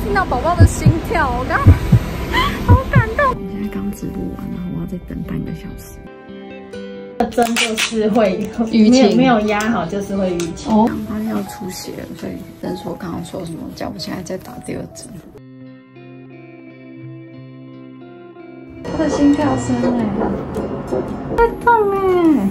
听到宝宝的心跳，我刚好感动。我现在刚直播完，然后我要再等半个小时。 针就是会淤青， 没有压好就是会淤青。 哦，他要出血了，所以诊所刚刚说什么叫我现在在打第2针。他的心跳声在痛哎！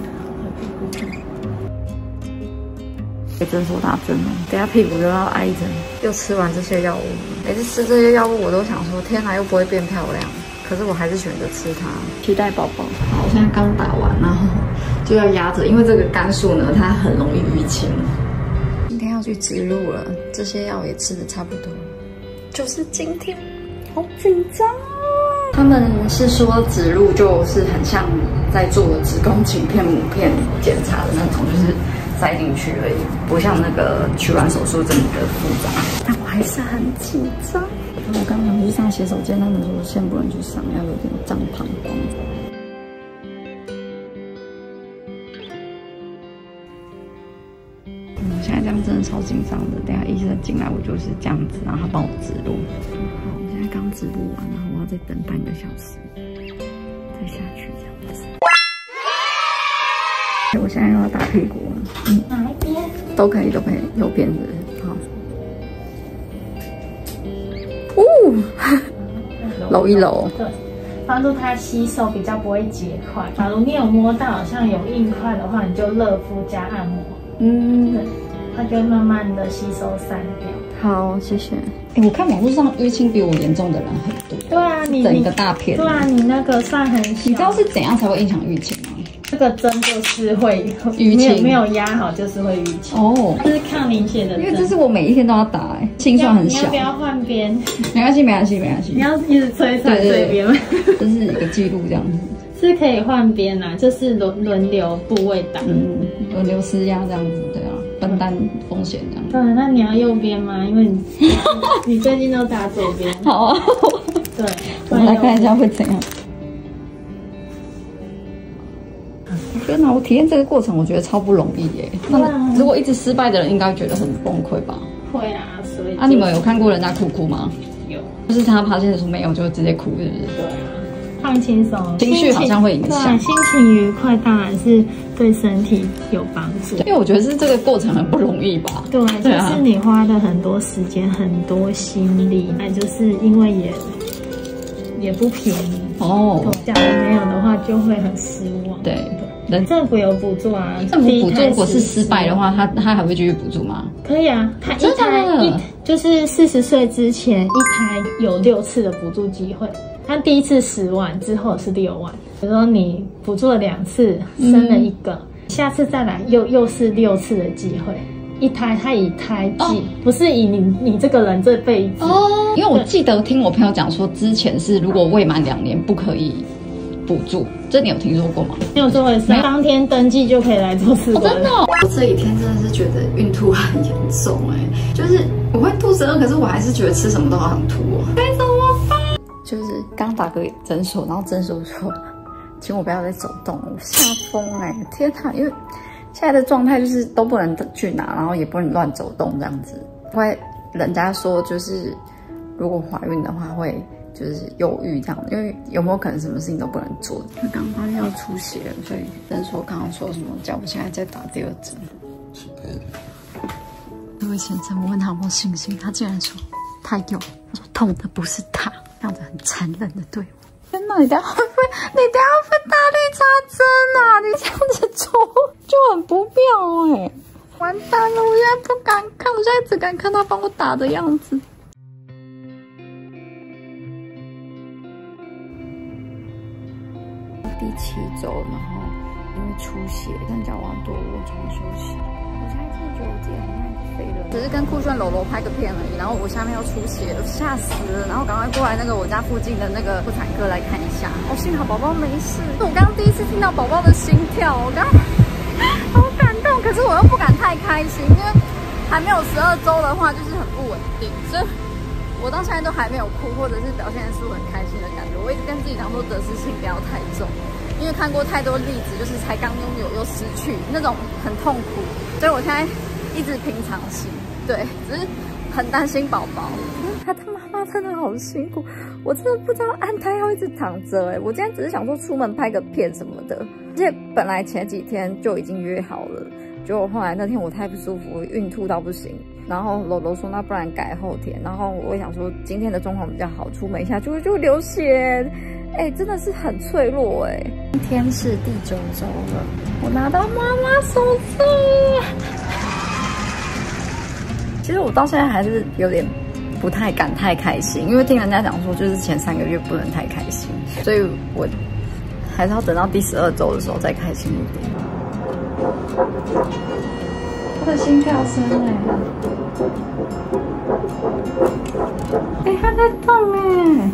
给诊所打针了，等下屁股又要挨针，又吃完这些药物，每次吃这些药物我都想说，天哪，又不会变漂亮。可是我还是选择吃它，期待宝宝。好，我现在刚打完，然后就要压着，因为这个肝素呢，它很容易淤青。今天要去植入了，这些药也吃的差不多，就是今天，好紧张啊！他们是说植入就是很像在做子宫颈片、母片检查的那种，就是塞进去而已，不像那个取卵手术这么的复杂。但我还是很紧张。我刚刚去上洗手间，他们说先不能去上，要有点胀膀胱。现在这样真的超紧张的。等下医生进来，我就是这样子，然后他帮我植入。好，我现在刚植入完，然后我要再等半个小时，再下去这样子。我现在又要打屁股了， 哪一边？ 都可以，都可以，右边的。好。揉一揉， 对，帮助它吸收，比较不会结块。假如你有摸到好像有硬块的话，你就热敷加按摩，对，它就会慢慢的吸收散掉。 好，谢谢。我看网络上淤青比我严重的人很多。 对啊，你整个大片。 对啊，你那个算很小。 你知道是怎样才会影响淤青吗？ 这个针就是会淤青， 没有压好就是会淤青。 哦， 这是抗凝血的针， 因为这是我每一天都要打，青算很小。 你要不要换边？ 没关系，没关系，没关系。 你要一直吹这边吗？ 这是一个记录这样子。 是可以换边啦，就是轮流部位打， 轮流施压这样子，对啊，分担风险这样。 对，那你要右边吗？因为你最近都打左边。 好啊。 对， 我们来看一下会怎样。天哪！我体验这个过程，我觉得超不容易耶。那如果一直失败的人，应该觉得很崩溃吧？ 会啊，所以你们有看过人家哭吗？ 有， 就是他发现说没有，就直接哭，是不是？ 对啊，放轻松， 情绪好像会影响。 对，心情愉快当然是对身体有帮助。 因为我觉得是这个过程很不容易吧？ 对，就是你花的很多时间、很多心力，那就是因为也不便宜哦。假如没有的话，就会很失望。 对。 政府有补助啊， 政府补助如果是失败的话，他还会继续补助吗？ 可以啊，他就是40岁之前一胎有6次的补助机会。他第一次10万，之后是6万。比如说你补助了2次，生了1个，下次再来又是6次的机会。一胎他以胎计，不是以你这个人这辈子哦。 因为我记得听我朋友讲说，之前是如果未满2年不可以补助，这你有听说过吗？ 没有这回事，当天登记就可以来做试管。 真的哦，我这几天真的是觉得孕吐很严重就是我会肚子饿，可是我还是觉得吃什么都好想吐哦，该怎么办？就是刚打个诊所，然后诊所说，请我不要再走动了，我吓疯天哪！因为现在的状态就是都不能去哪，然后也不能乱走动这样子，会人家说就是如果怀孕的话会。就是忧郁这样，因为有没有可能什么事情都不能做？他刚发现要出血了，所以诊所刚刚说什么叫我现在在打第2针。这位先生，我问他有没有信心，他竟然说他有。他说痛的不是他，这样子很残忍的对我。天哪，你等下会打绿茶针啊？你这样子做就很不妙完蛋了，我现在不敢看，我现在只敢看他帮我打的样子。第7周，然后因为出血，但脚腕多卧床休息。我现在真的觉得我自己很爱飞了，只是跟酷炫柔柔拍个片而已。然后我下面又出血，我吓死了。然后赶快过来那个我家附近的那个妇产科来看一下。幸好宝宝没事。我刚刚第一次听到宝宝的心跳，我刚好感动。可是我又不敢太开心，因为还没有12周的话，就是很不稳定，所以。我到现在都还没有哭，或者是表现出很开心的感觉。我一直跟自己讲说得失心不要太重，因为看过太多例子，就是才刚拥有又失去，那种很痛苦。所以我现在一直平常心，对，只是很担心宝宝。 他的妈妈真的好辛苦，我真的不知道安胎要一直躺着我今天只是想说出门拍个片什么的，而且本来前几天就已经约好了，结果后来那天我太不舒服，孕吐到不行，然后楼楼说那不然改后天，然后我也想说今天的状况比较好，出门一下就流血，真的是很脆弱今天是第9周了，我拿到妈妈手册。其实我到现在还是有点不太敢太开心，因为听人家讲说就是前3个月不能太开心，所以我还是要等到第12周的时候再开心一点。他的心跳声他在动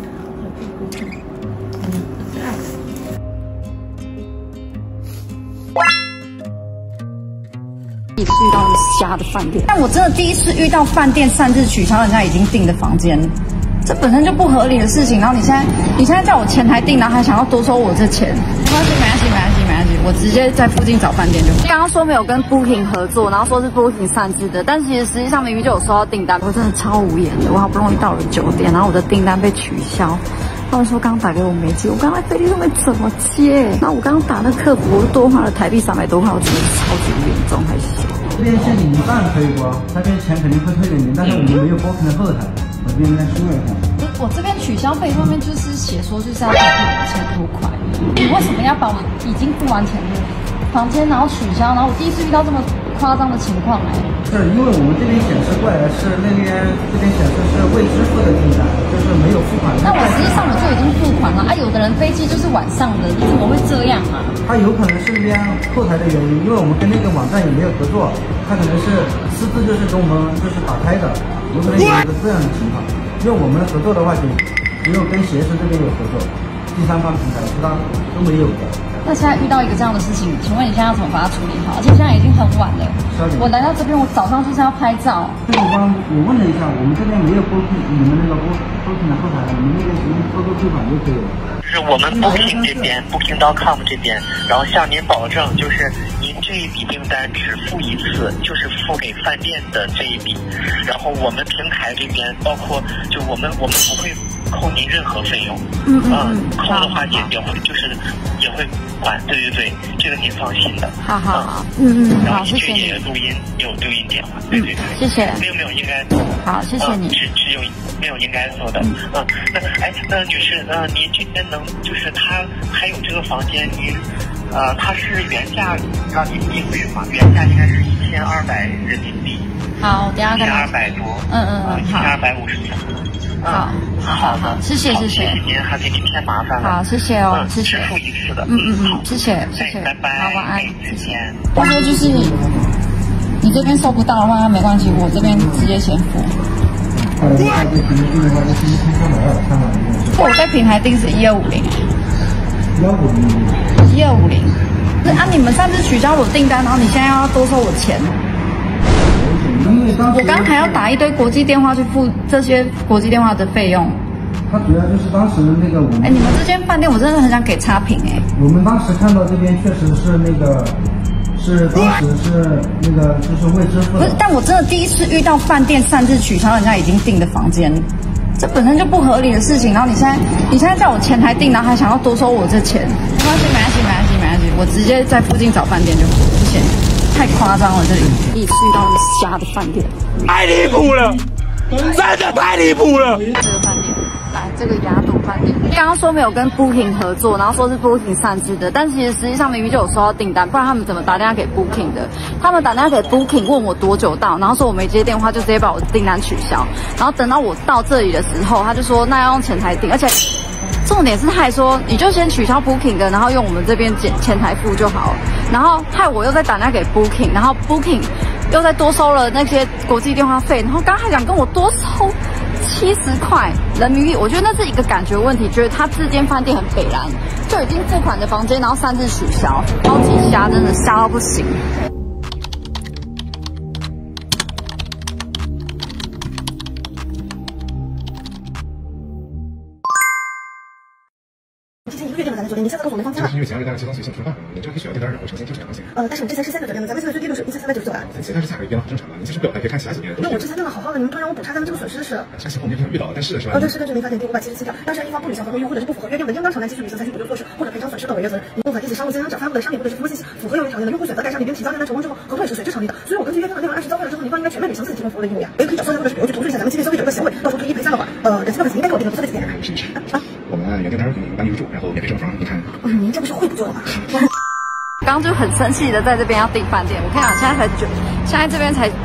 第一次遇到瞎的饭店，但我真的第一次遇到饭店擅自取消人家已经订的房间，这本身就不合理的事情。然后你现在叫我前台订，然后还想要多收我这钱，没关系，我直接在附近找饭店就好。刚刚说没有跟 Booking 合作，然后说是 Booking 擅自的，但其实实际上明明就有收到订单，我真的超无言的。我好不容易到了9点，然后我的订单被取消。他们说刚打给我没接，我刚才飞机上面怎么接？然后我刚刚打那客服，我多花了台币300多块，我觉得超级严重，还是这边是你一半退过，那边钱肯定会退给你，但是我们没有 booking 的后台，我这边应该说一下。 我这边取消费上面就是写说就是要退1000多块，你为什么要把我已经付完钱的房间然后取消？然后我第一次遇到这么夸张的情况是因为我们这边显示过来的是这边显示是未支付的订单，就是没有付款。 那我实际上我就已经付款了有的人飞机就是晚上的，你怎么会这样啊？ 他有可能是这边后台的原因，因为我们跟那个网站也没有合作，他可能是私自就是跟我们就是打开的，有可能有一个这样的情况。因为我们合作的话，就只有跟协时这边有合作，第三方平台其他都没有的。 那现在遇到一个这样的事情，请问你现在要怎么把它处理好？而且现在已经很晚了，我来到这边，我早上就是要拍照。 这个我问了一下，我们这边没有booking你们那个booking的后台，你们那边只用操作退款就可以了。 是我们 booking 这边 booking.com 这边，然后向您保证，就是您这一笔订单只付一次，就是付给饭店的这一笔，然后我们平台这边包括就我们不会扣您任何费用，扣的话也会管，对，这个您放心的。 好， 然后谢谢你。 也有录音电话，对， 谢谢。 没有应该。 好，谢谢你。 只有没有应该做的，那女士，您这边就是他还有这个房间，您它是原价让您定位吗？原价应该是1200人民币。 好，等下 1200多。1250。 好，谢谢。 您还给您添麻烦了。 好，谢谢哦，谢谢。 只付一次的。 谢谢。 拜拜。 好，晚安， 再见。 他说就是你这边收不到的话，没关系，我这边直接先付。我在平台订是1250。1250。你们上次取消我订单，然后你现在要多收我钱。我刚还要打一堆国际电话去付这些国际电话的费用。 它主要就是当时那个你们这间饭店我真的很想给差评我们当时看到这边确实是当时是就是未支付的。不是， 但我真的第一次遇到饭店擅自取消人家已经订的房间，这本身就不合理的事情。然后你现在叫我前台订，然后还想要多收我这钱，没关系，我直接在附近找饭店就好，谢谢。太夸张了，这里第一次遇到瞎的饭店， 太离谱了，真的太离谱了。 这个饭店，来这个雅朵饭店，刚刚说没有跟 Booking 合作，然后说是 Booking 擅自的，但其实实际上明明就有收到订单，不然他们怎么打电话给 Booking 的？他们打电话给 Booking 问我多久到，然后说我没接电话，就直接把我的订单取消。然后等到我到这里的时候，他就说那要用前台订，而且重点是他还说你就先取消 Booking 的，然后用我们这边前台付就好了。然后害我又再打电话给 Booking， 然后 Booking 又再多收了那些国际电话费，然后刚还想跟我多收70块人民币，我觉得那是一个感觉问题，觉得他这间饭店很北蓝，就已经付款的房间，然后擅自取消，超级瞎，真的瞎到不行。 这是1个月的咱的酒店，你下次告诉我们房间了。 因为前2日大家协商随性吃饭，你这个需要订单，然后首先就是2块钱。 但是我们之前是3个酒店的，咱们现在最低都是1399啊。 现在是价格变了，正常的。你其实不要太可以看其他酒店。 那我之前订的好好的，你们突然让我补差，咱们这个损失是？ 像情况没遇到，但是吧？ 但是根据民法典第577条，当事人一方不履行合同义务或者是不符合约定的，应当承担继续履行采取补救措施或者赔偿损失等违约责任。共同提起商务经营者发布的商品或者是服务信息符合用于条件的，用户选择该商品并提交订单成功之后，合同也是随之成立的。所以我根据约定的内容按时交费了之后，你方应该全面履行自己提供服务的义务呀。也可以找商家或者是比如去投诉一下咱们欺骗消费者的行为，到时候赔1赔3的话，人家应该给我定个不错的钱。 是啊，我们原订单帮你入住，然后免费正房，你看。 您这不是会补救了吗？ 刚刚就很生气的在这边要订饭店，我跟你讲，现在这边才